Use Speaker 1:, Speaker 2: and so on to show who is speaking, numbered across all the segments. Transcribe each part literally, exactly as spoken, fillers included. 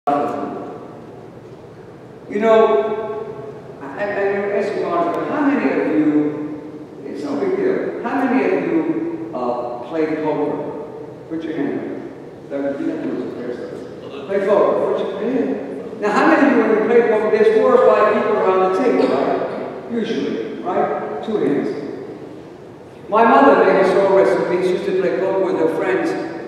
Speaker 1: You know, I, I ask you, how many of you, it's no big deal, how many of you uh, play poker? Put your hand up. That would be a fair stuff. Play poker. Put your hand up. Now, how many of you, when you play poker, there's four or five people around the table, right? Usually, right? Two hands. My mother, may her soul rest in peace, used to play poker with her friends,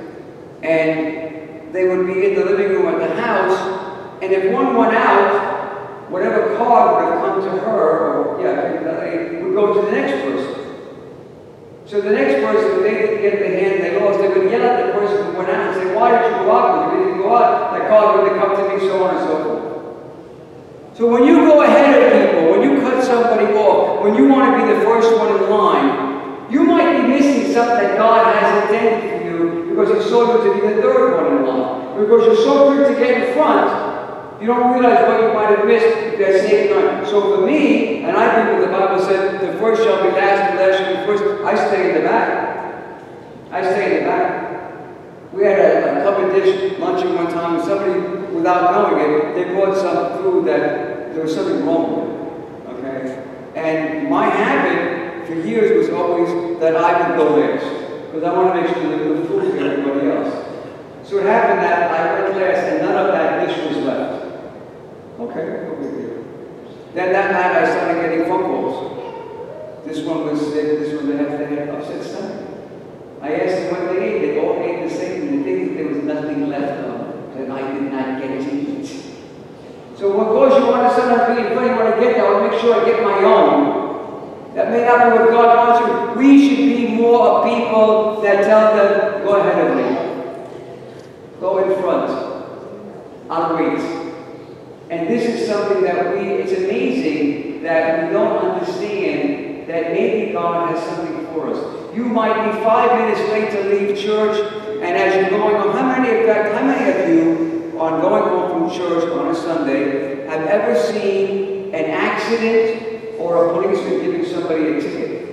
Speaker 1: and they would be in the living room at the house, and if one went out, whatever card would have come to her, or yeah, would go to the next person. So the next person, if they didn't get the hand they lost, they would yell at the person who went out and say, "Why did you go out? If you didn't go out, that card would have come to me," so on and so forth. So when you go ahead of people, when you cut somebody off, when you want to be the first one in line, you might be missing something that God has intended for you because He saw you to be the third one in line. Because you're so quick to get in front, you don't realize what you might have missed if you're sneaking on. So for me, and I think what the Bible said, the first shall be last, and last shall be first, I stay in the back. I stay in the back. We had a, a covered dish luncheon one time, and somebody, without knowing it, they brought some food that there was something wrong with it. Okay? And my habit for years was always that I would go next, because I want to make sure that there was food for everybody else. So it happened that I went last, and none of that dish was left. Okay, no big deal. Then that night I started getting phone calls. This one was sick, this one they had, they had upset stomach. I asked them what they ate. They all ate the same, and the thing is there was nothing left of that I did not get to eat. So of course you want to sometimes be funny when I get there, I'll make sure I get my own. That may not be what God wants you. We should be more of people that tell them, go ahead of me. Go in front. I'll wait. And this is something that we, it's amazing that we don't understand that maybe God has something for us. You might be five minutes late to leave church, and as you're going home, how many, in fact, how many of you, on going home from church on a Sunday, have ever seen an accident or a policeman giving somebody a ticket?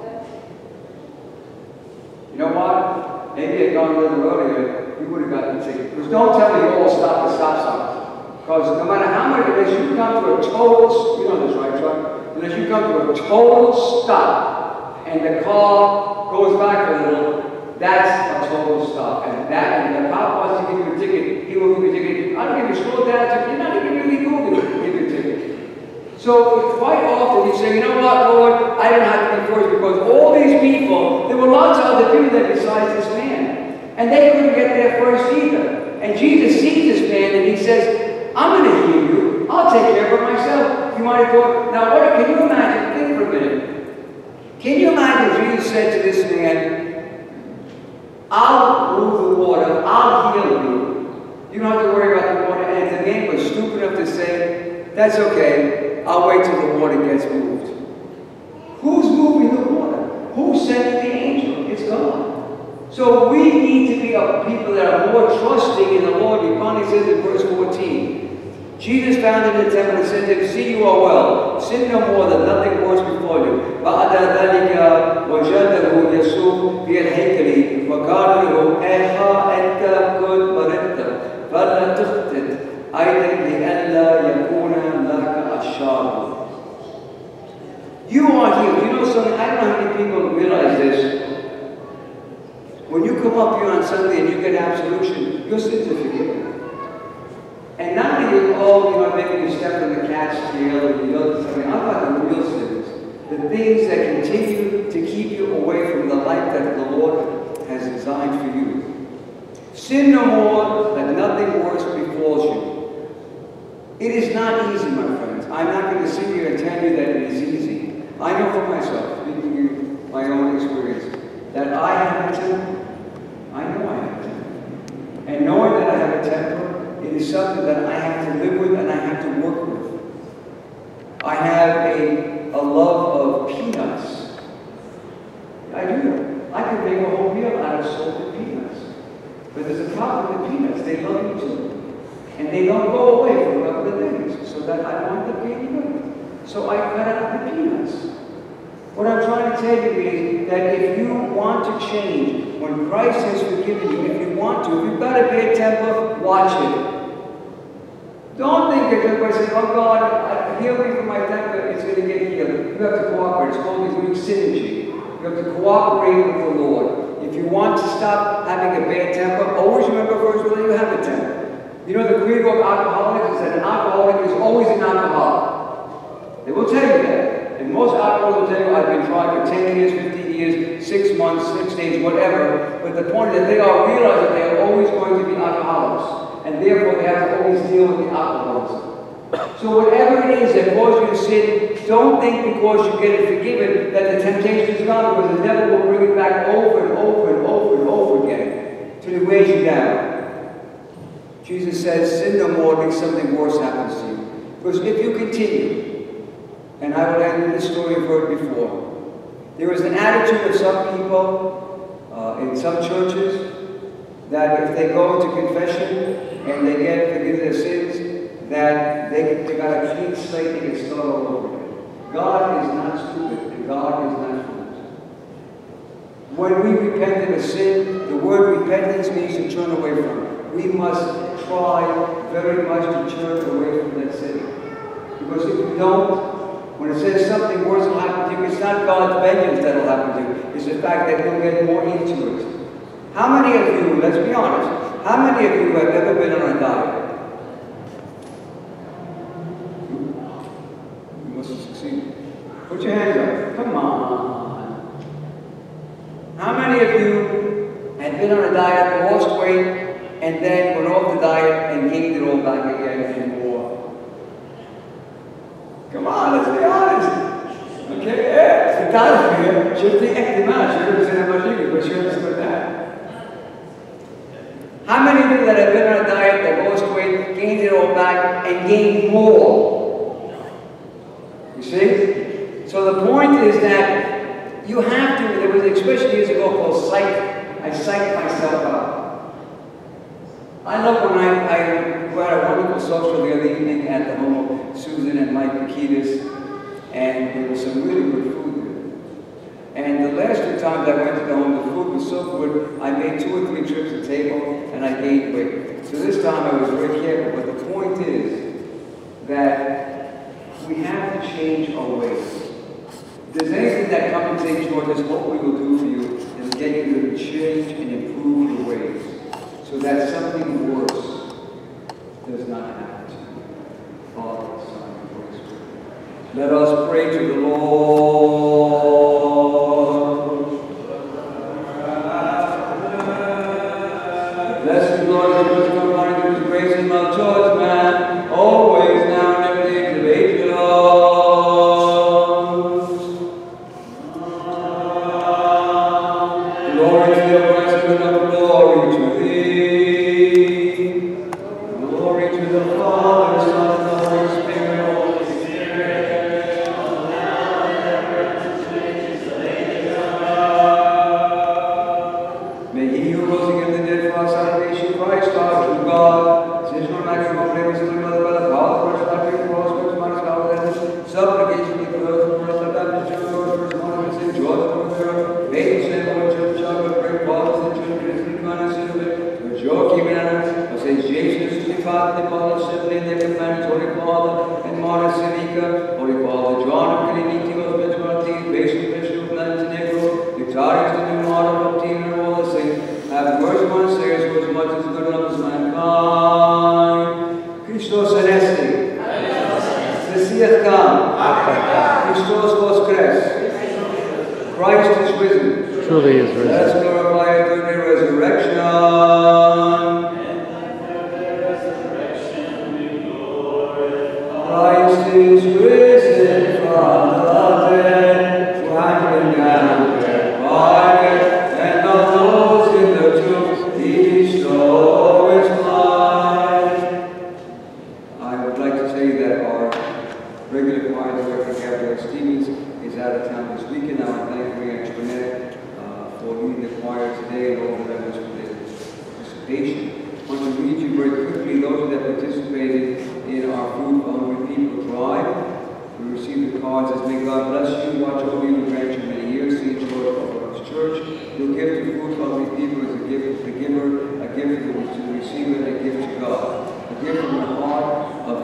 Speaker 1: You know what? Maybe had gone a little earlier, you would have gotten a ticket. Because don't tell me you all stop at stop signs. Because no matter how many, unless you come to a total, you know this, right, Chuck? Unless you come to a total stop and the car goes back a little, that's a total stop. And that, and the cop wants to give you a ticket, he will give you a ticket. I don't give you a slow down ticket, you're not even really moving to give you a ticket. So quite often you say, you know what, Lord, I don't have to be first because all these people, there were lots of other people there besides this man. And they couldn't get there first either. And Jesus sees this man and He says, I'm going to heal you. I'll take care of it myself. You might have thought, now what, can you imagine, think for a minute. Can you imagine Jesus said to this man, I'll move the water, I'll heal you. You don't have to worry about the water. And if the man was stupid enough to say, that's okay, I'll wait till the water gets moved. Who's moving the water? Who sent the angel? It's God. So we need to be a people that are more trusting in the Lord. He finally says in verse fourteen, Jesus found in the temple and said to him, see, you are well. Sin no more, that nothing worse before you. بعد ذلك وجده يسوع في الهيكل وقال له إيها أنت قد مرضت فلا تخطئ أيضا لئلا يكون لك الشر. You are healed. You know something? I don't know how many people realize this. When you come up here on Sunday and you get absolution, your sins are forgiven. And not only all, you know, maybe you step on the cat's tail or you know something. I'm talking the real sins. The things that continue to keep you away from the life that the Lord has designed for you. Sin no more, that nothing worse befalls you. It is not easy, my friends. I'm not going to sit here and tell you that it is easy. I know for myself, speaking of my own experience, that I have a temper. I know I have a temper. And knowing that I have a temper, it is something that I have to live with and I have to work with. I have a, a love of peanuts. I do. I can make a whole meal out of salted peanuts. But there's a problem with peanuts. They love you too. And they don't go away for a couple of days. So that I want them to be good. So I cut out the peanuts. What I'm trying to tell you is that if you want to change, when Christ has forgiven you, if you want to, if you've got a bad temper, watch it. Don't think that everybody says, oh God, I, heal me from my temper, it's going to get healed. You have to cooperate. It's called doing synergy. You have to cooperate with the Lord. If you want to stop having a bad temper, always remember first whether you have a temper. You know the creed of alcoholics is that an alcoholic is always an alcoholic. They will tell you that. And most alcoholics will tell you, I've been trying for ten years, fifteen years, six months, six days, whatever. But the point is that they all realize that they are always going to be alcoholics. And therefore they have to always deal with the alcoholism. So whatever it is that causes you to sin, don't think because you get it forgiven that the temptation is gone, because the devil will bring it back over and over and over and over again till he weighs you down. Jesus says, sin no more until something worse happens to you. Because if you continue, and I will end with this story you've heard before, there is an attitude of some people uh, in some churches that if they go into confession and they get forgiven their sins, that they, they got a clean slate, they can start all over again. God is not stupid, and God is not foolish. When we repent of a sin, the word repentance means to turn away from it. We must try very much to turn away from that sin. Because if we don't, when it says something worse will happen to you, it's not God's vengeance that will happen to you. It's the fact that you'll get more into it. How many of you, let's be honest, how many of you have ever been on a diet? You must have succeeded. Put your hands up. Come on. How many of you had been on a diet, lost weight, and then went off the diet and gained it all back again and more? Come on, let's be honest. Okay, yeah. The diet here, je t'ai estimé, je ne sais pas magique, but you understood that. How many of you that have been on a diet, that lost weight, gained it all back, and gained more? You see? So the point is that you have to, there was an expression years ago called psych, I psyched myself out. I love when I, I we had a wonderful social the other evening at the home of Susan and Mike Pakitas, and there was some really good food there. And the last two times I went to the home, the food was so good, I made two or three trips to the table, and I gained weight. So this time I was very careful, but the point is that we have to change our ways. If there's anything that commentates toward this, what we will do for you is get you to change and improve your ways, so that something worse does not happen to you. Father, Son, and Holy Spirit. Let us pray to the Lord. Blessed Lord, give us good morning to His grace and love towards man, always, now, and every day, to the age of Glory to the blessed and glory to Thee. Glory to the Father, Son, and the Holy Spirit. Holy Spirit, now and ever, to the age of May He who rose again the dead for our salvation, Christ our true God, since no matter how famous and mother by the Father, first not being crossed, which minus God, and supplication for those who are the Baptist Church, Lord, first one of sin, joy of the Lord, faith, sin, Lord, church, child, of great fathers, and children, and God, and sin of it, for Joachim and Anna, of Saint Jesus, the Father, the Father, Simply, and their companions, Holy Father, and Martha Sinica, Holy Father, John of Caliniti, of Benjamin, Bishop, Bishop of Montenegro, Victorious, the new Martyr of Team, and all the saints, have mercy on us, sinners, for as much as good love as mankind. Christos Anesti. Messias come. Christos voskres. Christ is risen.
Speaker 2: Truly is risen.
Speaker 1: Let us glorify Him through the resurrection. Christ is risen from the dead, climbing down the fire, and of those in the tomb He bestows life. I would like to say that our regular choir director, Gabrielle Stevens, is out of town this weekend. I would thank Maria Antoinette uh, for leading the choir today and all the members for their participation. I want to read you very quickly those that participated in our Food for Hungry People drive. We received the cards as may God bless you, watch over you, and grant you many years. See you, Lord, Orthodox Church. Your gift to Food for Hungry People is a gift to the giver, a gift to the receiver, and a gift to God. A gift from the heart of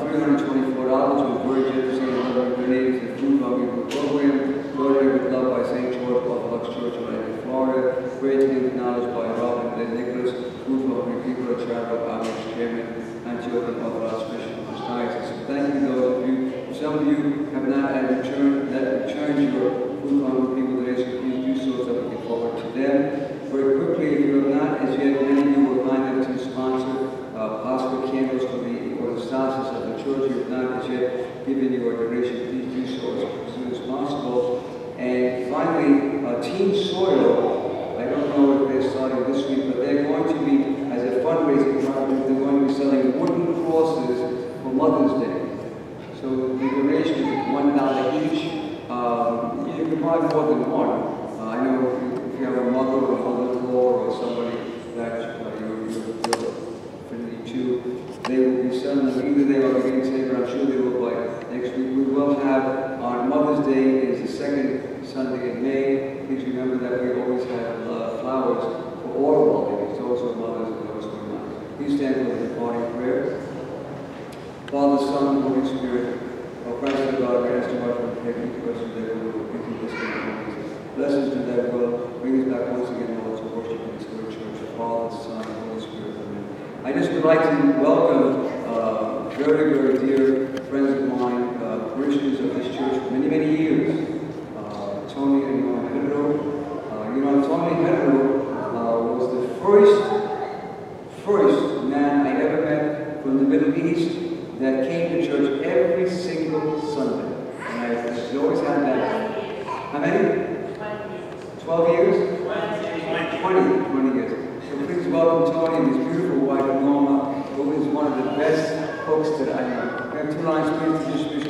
Speaker 1: worthy of our special hospitality. So thank you, those of you. Some of you have not had returned, that returned your food from people today, so please do so that we can forward to them. Very quickly, if you have not as yet, many of you were kind enough to sponsor uh, possible candles for the orthostasis of the church. If you have not as yet given your donation, please do so as soon as possible. And finally, uh, Team Soil, I don't know if they're starting this week, but they're going to be, as a fundraising project, they're going to be selling wooden crosses for Mother's Day. So the donation is one dollar each. Um, you can buy more than one. Uh, I know if you, if you have a mother or a mother-in-law or somebody that uh, you're, you're, you're affinity to, they will be selling them. Either they are beginning today, but I'm sure they will by next week. We will have, on Mother's Day is the second Sunday in May. Please remember that we always have uh, flowers for all of our babies, those who are mothers and those who are not. Please stand for the morning prayer. Father, Son, and Holy Spirit, O Christ of God, grant us to watch and protect each person that we will into this day. Bless us to that will. Bring us back once again, Lord, to worship in this great church. The Father, the Son, and the Holy Spirit. Amen. I just would like to welcome uh, very, very dear friends of mine, uh, parishioners of this church for many, many years. Uh, Tony and Norman Hedro. Uh, you know, Tony Hedro uh, was the first, first man I ever met from the Middle East that came to church every single Sunday. And I just always had that. How many? twelve years? twenty. twenty years. So please welcome Tony and his beautiful wife, Norma, who is one of the best cooks that I know. We have two lines, please, to distribute